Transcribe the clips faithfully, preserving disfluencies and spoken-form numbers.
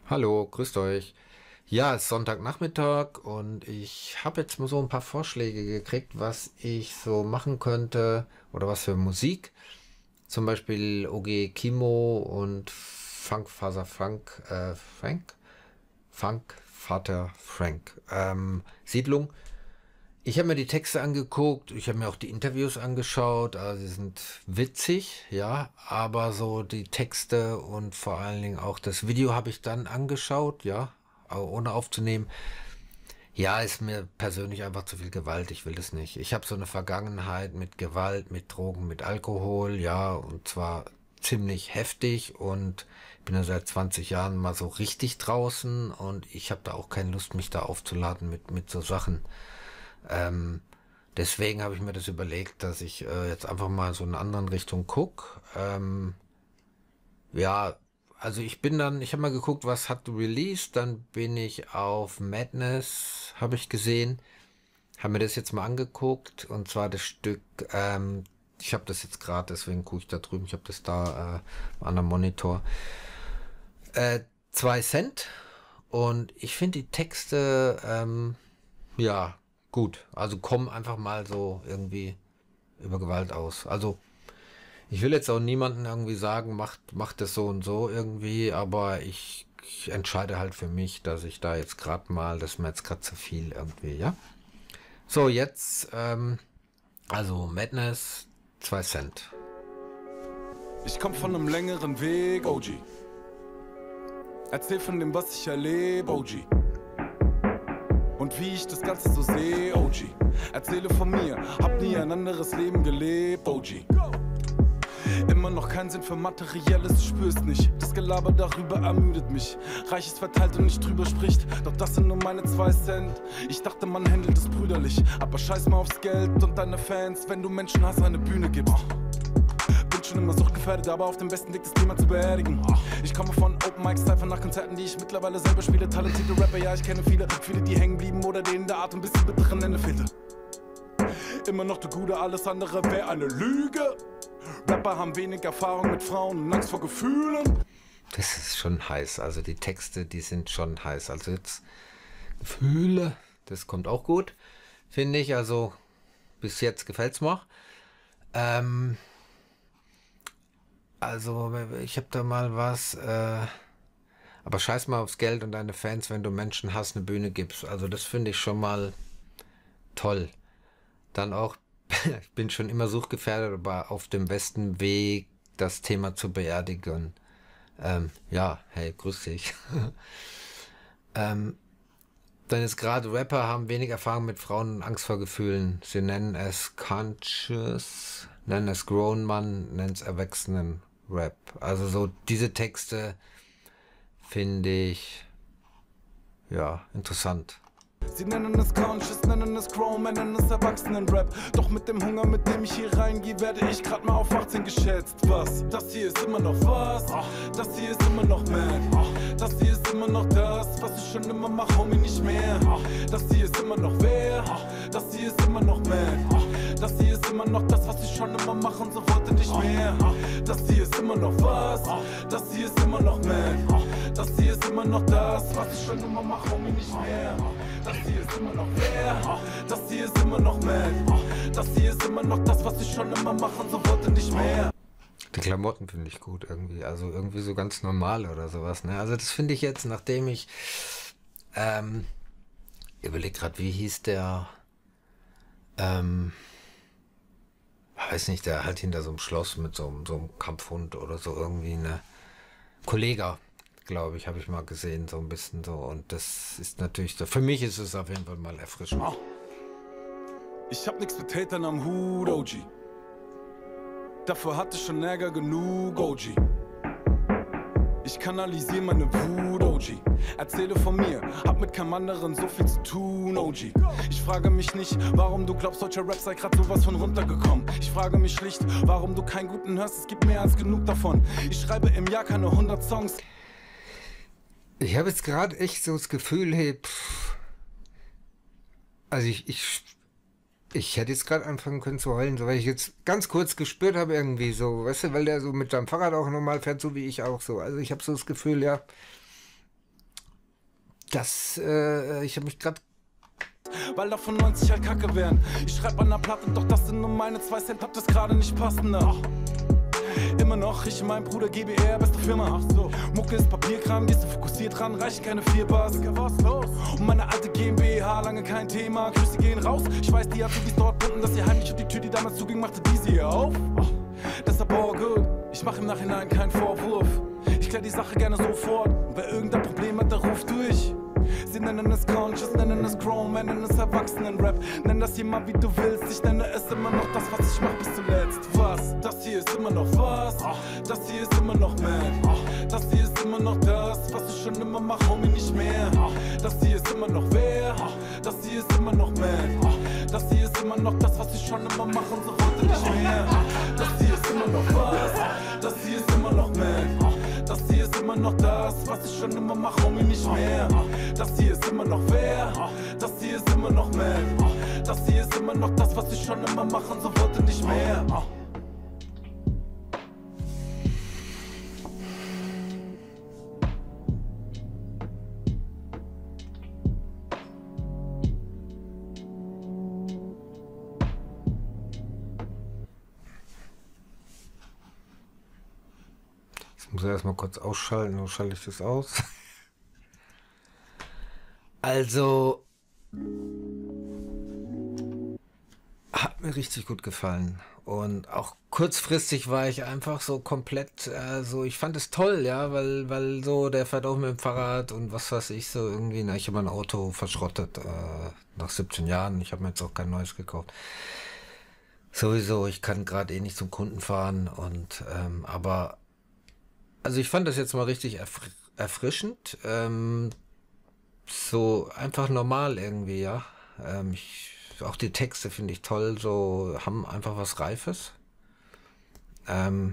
Hallo, grüßt euch. Ja, es ist Sonntagnachmittag und ich habe jetzt mal so ein paar Vorschläge gekriegt, was ich so machen könnte oder was für Musik. Zum Beispiel O G Kimo und Funkfaser Frank, äh, Frank? Funkvater Frank. Ähm, Siedlung. Ich habe mir die Texte angeguckt, ich habe mir auch die Interviews angeschaut, also sie sind witzig, ja, aber so die Texte und vor allen Dingen auch das Video habe ich dann angeschaut, ja, aber ohne aufzunehmen. Ja, ist mir persönlich einfach zu viel Gewalt, ich will das nicht. Ich habe so eine Vergangenheit mit Gewalt, mit Drogen, mit Alkohol, ja, und zwar ziemlich heftig und bin ja seit zwanzig Jahren mal so richtig draußen und ich habe da auch keine Lust, mich da aufzuladen mit, mit so Sachen. Ähm, deswegen habe ich mir das überlegt, dass ich äh, jetzt einfach mal so in eine andere Richtung guck. Ähm, ja, also ich bin dann, ich habe mal geguckt, was hat released, dann bin ich auf Madness, habe ich gesehen, habe mir das jetzt mal angeguckt und zwar das Stück, ähm, ich habe das jetzt gerade, deswegen gucke ich da drüben, ich habe das da äh, an der Monitor. Äh, zwei Cent und ich finde die Texte, ähm, ja, gut. Also kommen einfach mal so irgendwie über Gewalt aus. Also ich will jetzt auch niemanden irgendwie sagen, macht, macht das so und so irgendwie, aber ich, ich entscheide halt für mich, dass ich da jetzt gerade mal, das ist mir jetzt gerade zu viel irgendwie, ja. So, jetzt, ähm, also Madness, zwei Cent. Ich komm von einem längeren Weg, O G. Erzähl von dem, was ich erlebe, O G. Und wie ich das Ganze so sehe, O G. Erzähle von mir, hab nie ein anderes Leben gelebt, O G. Immer noch keinen Sinn für Materielles, du spürst nicht. Das Gelaber darüber ermüdet mich. Reich ist verteilt und nicht drüber spricht. Doch das sind nur meine zwei Cent. Ich dachte, man handelt es brüderlich. Aber scheiß mal aufs Geld und deine Fans, wenn du Menschen hast, eine Bühne gibst. Bin schon immer suchtgefährdet, aber auf dem besten Weg, das Thema zu beerdigen. Ich komme von Open Mics, Cypher nach Konzerten, die ich mittlerweile selber spiele. Talentierte Rapper, ja, ich kenne viele. Viele, die hängen blieben oder denen der Art ein bisschen bitteren Ende fehlte. Immer noch der Gute, alles andere wäre eine Lüge. Rapper haben wenig Erfahrung mit Frauen und Angst vor Gefühlen. Das ist schon heiß. Also die Texte, die sind schon heiß. Also jetzt Gefühle, das kommt auch gut, finde ich. Also bis jetzt gefällt's mir. Ähm, also ich habe da mal was. Äh, aber scheiß mal aufs Geld und deine Fans, wenn du Menschen hast, eine Bühne gibst. Also das finde ich schon mal toll. Dann auch, ich bin schon immer suchgefährdet, aber auf dem besten Weg, das Thema zu beerdigen. Ähm, ja, hey, grüß dich. ähm, dann ist gerade Rapper haben wenig Erfahrung mit Frauen und Angst vor Gefühlen. Sie nennen es Conscious, nennen es Grown Man, nennen es Erwachsenen-Rap. Also so diese Texte finde ich, ja, interessant. Sie nennen es Conscious, nennen es Grown, nennen es Erwachsenen-Rap. Doch mit dem Hunger, mit dem ich hier reingehe, werde ich grad mal auf achtzehn geschätzt. Was? Das hier ist immer noch was? Das hier ist immer noch Mad. Das hier ist immer noch das, was ich schon immer mach, Homie, nicht mehr. Das hier ist immer noch wer? Das hier ist immer noch Mad. Das hier ist immer noch das, was ich schon immer mache und so wollte nicht mehr. Das hier ist immer noch was? Das hier ist immer noch Mad. Das hier ist immer noch das, was ich schon immer mache, Homie, nicht mehr. Das hier ist immer noch wer? Das hier ist immer noch Mad. Das hier ist immer noch das, was ich schon immer mache und so wollte nicht mehr. Die Klamotten finde ich gut irgendwie, also irgendwie so ganz normal oder sowas, ne? Also das finde ich jetzt, nachdem ich ähm, überleg gerade, wie hieß der, ähm, weiß nicht, der halt hinter so einem Schloss mit so, einem- so einem Kampfhund oder so irgendwie, ne? Kollege, glaube ich, habe ich mal gesehen, so ein bisschen so. Und das ist natürlich so, für mich ist es auf jeden Fall mal erfrischend. Ich hab nix mit Hatern am Hut, O G. Dafür hatte ich schon Ärger genug, O G. Ich kanalisiere meine Wut, O G. Erzähle von mir, hab mit keinem anderen so viel zu tun, O G. Ich frage mich nicht, warum du glaubst, deutscher Rap sei grad sowas von runtergekommen. Ich frage mich schlicht, warum du keinen guten hörst, es gibt mehr als genug davon. Ich schreibe im Jahr keine hundert Songs. Ich habe jetzt gerade echt so das Gefühl, hey, pff, also ich, ich, ich hätte jetzt gerade anfangen können zu heulen, so weil ich jetzt ganz kurz gespürt habe irgendwie so, weißt du, weil der so mit seinem Fahrrad auch normal fährt, so wie ich auch so. Also ich habe so das Gefühl, ja, das, äh, ich habe mich gerade... Weil davon neunzig halt Kacke wären. Ich schreib an der Platte, doch das sind nur meine zwei Cent, hab das gerade nicht passende. Ach. Immer noch, ich und mein Bruder G B R, beste Firma. Ach so, Mucke ist Papierkram, gehst du fokussiert dran, reichen keine vier Bars. Was los? Und meine alte GmbH, lange kein Thema, Grüße gehen raus. Ich weiß, die Azubis dort bunten, dass sie heimlich und die Tür, die damals zuging, machte diese hier auf. Oh, deshalb all good, ich mach im Nachhinein keinen Vorwurf. Ich klär die Sache gerne sofort, und wer irgendein Problem hat, der ruft durch. Sie nennen es Conscious, nennen es Grown, nennen es Erwachsenen-Rap. Nenn das hier mal wie du willst, ich nenne es immer noch das, was ich mach bis zuletzt. Was? Das hier ist immer noch was? Das hier ist immer noch man. Das hier ist immer noch das, was ich schon immer mach, homie, nicht mehr. Das hier ist immer noch wer? Das hier ist immer noch man. Das hier ist immer noch das, was ich schon immer mach und so heute nicht mehr. Das hier ist immer noch was? Das hier ist immer noch man. Das hier ist immer noch das, was ich schon immer mach, homie, nicht mehr. Das hier ist immer noch wer? Das hier ist immer noch man. Das hier ist immer noch das, was ich schon immer mach und so heute nicht mehr. Ich muss erstmal kurz ausschalten, dann schalte ich das aus. Also, hat mir richtig gut gefallen. Und auch kurzfristig war ich einfach so komplett, äh, so, ich fand es toll, ja, weil, weil so, der fährt auch mit dem Fahrrad und was weiß ich, so irgendwie, na, ich habe mein Auto verschrottet, äh, nach siebzehn Jahren, ich habe mir jetzt auch kein neues gekauft. Sowieso, ich kann gerade eh nicht zum Kunden fahren und, ähm, aber, also ich fand das jetzt mal richtig erfr erfrischend, ähm, so einfach normal irgendwie, ja. Ähm, ich, auch die Texte finde ich toll, so haben einfach was Reifes. Ähm,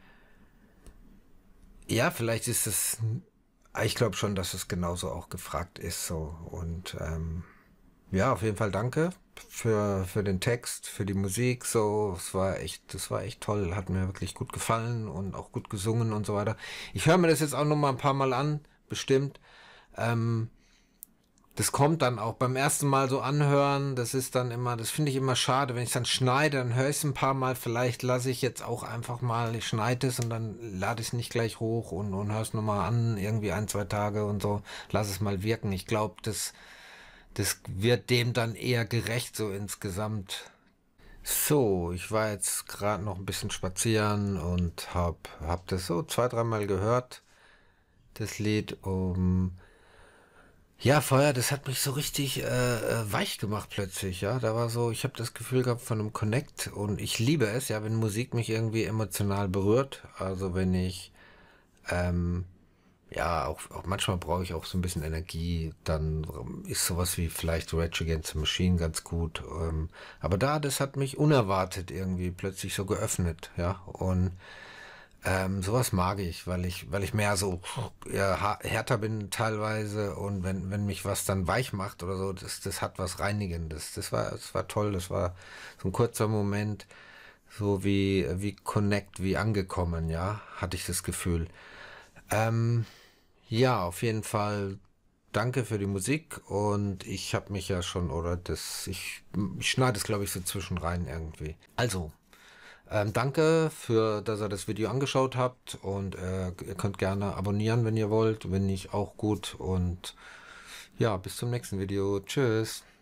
ja, vielleicht ist es, ich glaube schon, dass es genauso auch gefragt ist, so. Und ähm, ja, auf jeden Fall danke für, für den Text, für die Musik, so. Es war echt, das war echt toll, hat mir wirklich gut gefallen und auch gut gesungen und so weiter. Ich höre mir das jetzt auch noch mal ein paar Mal an, bestimmt. Ähm, Das kommt dann auch beim ersten Mal so anhören, das ist dann immer, das finde ich immer schade, wenn ich dann schneide, dann höre ich es ein paar Mal, vielleicht lasse ich jetzt auch einfach mal, ich schneide es und dann lade ich es nicht gleich hoch und, und höre es nochmal an, irgendwie ein, zwei Tage und so, lass es mal wirken. Ich glaube, das, das wird dem dann eher gerecht, so insgesamt. So, ich war jetzt gerade noch ein bisschen spazieren und hab, hab das so zwei, dreimal gehört, das Lied, um... Ja, vorher, das hat mich so richtig äh, äh, weich gemacht plötzlich, ja. Da war so, ich habe das Gefühl gehabt von einem Connect und ich liebe es, ja, wenn Musik mich irgendwie emotional berührt. Also wenn ich, ähm, ja, auch, auch manchmal brauche ich auch so ein bisschen Energie, dann ist sowas wie vielleicht Rage Against the Machine ganz gut. Ähm, aber da, das hat mich unerwartet irgendwie plötzlich so geöffnet, ja. Und ähm, sowas mag ich, weil ich, weil ich mehr so ja, ha- härter bin teilweise und wenn, wenn mich was dann weich macht oder so, das, das hat was Reinigendes. Das war, das war toll, das war so ein kurzer Moment, so wie, wie Connect, wie angekommen, ja, hatte ich das Gefühl. Ähm, ja, auf jeden Fall danke für die Musik und ich habe mich ja schon, oder das, ich, ich schneide es glaube ich so zwischen rein irgendwie. Also. Ähm, danke für, dass ihr das Video angeschaut habt und äh, ihr könnt gerne abonnieren, wenn ihr wollt, wenn nicht auch gut und ja, bis zum nächsten Video. Tschüss.